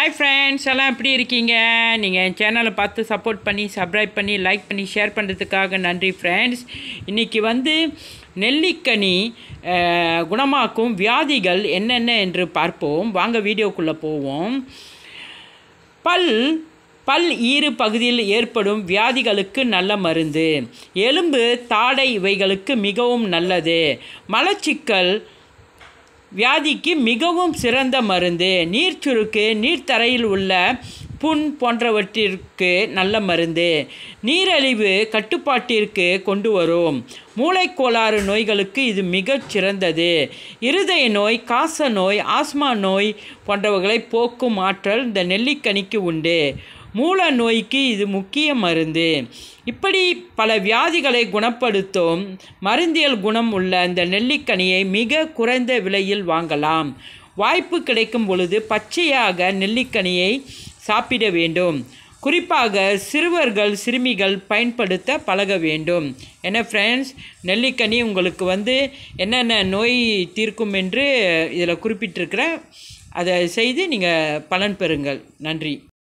Hi friends, எல்லாம் எப்படி இருக்கீங்க? நீங்கள் என் சேனலை பார்த்து சப்போர்ட் பண்ணி சப்ஸ்கிரைப் பண்ணி லைக் பண்ணி ஷேர் பண்ணுறதுக்காக நன்றி ஃப்ரெண்ட்ஸ். இன்றைக்கி நெல்லிக்கனி குணமாக்கும் வியாதிகள் என்னென்ன என்று பார்ப்போம். வாங்க வீடியோக்குள்ளே போவோம். பல் ஈறு பகுதியில் ஏற்படும் வியாதிகளுக்கு நல்ல மருந்து. எலும்பு தாடை இவைகளுக்கு மிகவும் நல்லது. மலச்சிக்கல் வியாதிக்கு மிகவும் சிறந்த மருந்து. நீர்ச்சுருக்கு, நீர்த்தரையில் உள்ள புண் போன்றவற்றிற்கு நல்ல மருந்து. நீரிழிவு கட்டுப்பாட்டிற்கு கொண்டு வரும். மூளைக்கோளாறு நோய்களுக்கு இது மிகச் சிறந்தது. இருதய நோய், காச நோய், ஆஸ்மா நோய் போன்றவர்களை போக்கும் ஆற்றல் இந்த நெல்லிக்கனிக்கு உண்டு. மூல நோய்க்கு இது முக்கிய மருந்து. இப்படி பல வியாதிகளை குணப்படுத்தும் மருந்தியல் குணம் உள்ள இந்த நெல்லிக்கனியை மிக குறைந்த விலையில் வாங்கலாம். வாய்ப்பு கிடைக்கும் பொழுது பச்சையாக நெல்லிக்கனியை சாப்பிட வேண்டும். குறிப்பாக சிறுவர்கள் சிறுமிகள் பயன்படுத்த பழக வேண்டும். என்ன ஃப்ரெண்ட்ஸ், நெல்லிக்கனி உங்களுக்கு என்னென்ன நோய் தீர்க்கும் என்று இதில் குறிப்பிட்டிருக்கிறேன். அதை செய்து நீங்கள் பலன் பெறுங்கள். நன்றி.